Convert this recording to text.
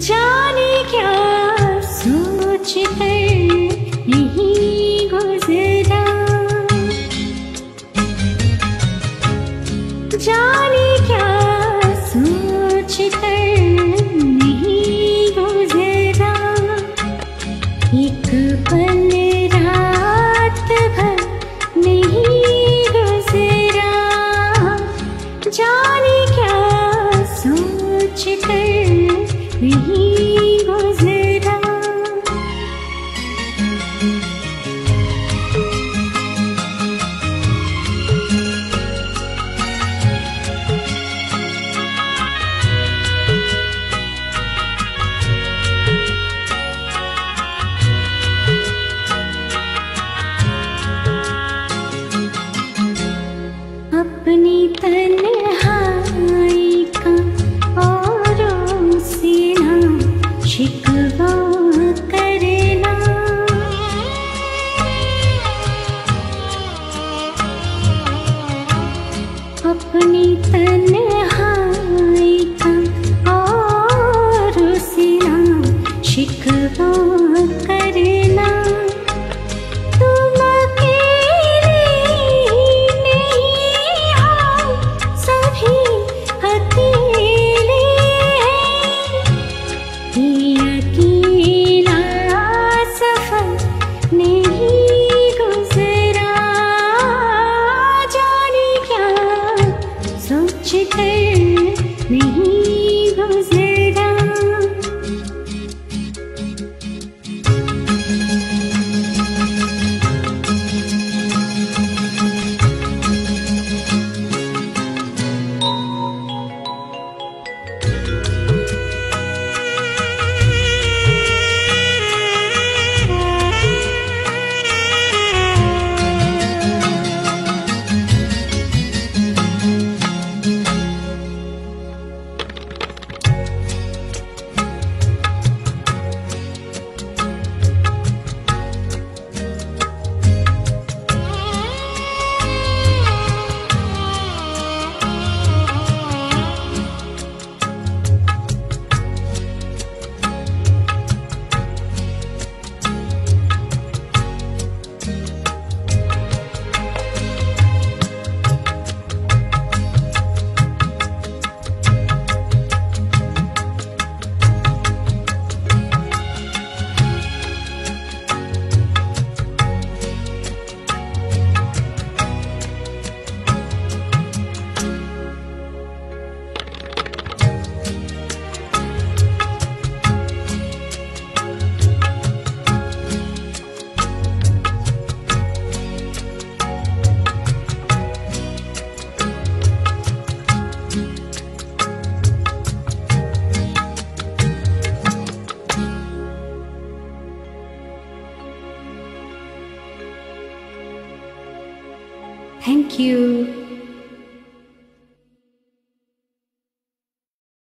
जाने क्या सोच कर नहीं गुजरा, जाने क्या सोच कर नहीं गुजरा। एक पल रात भर नहीं गुजरा, जाने क्या सोच कर नहीं गुजरा। अपनी तन्हाई का औरों से ना शिकवा करना, अपनी तन्हाई का औरों से ना शिकवा करना। नहीं गुजरा। Thank you.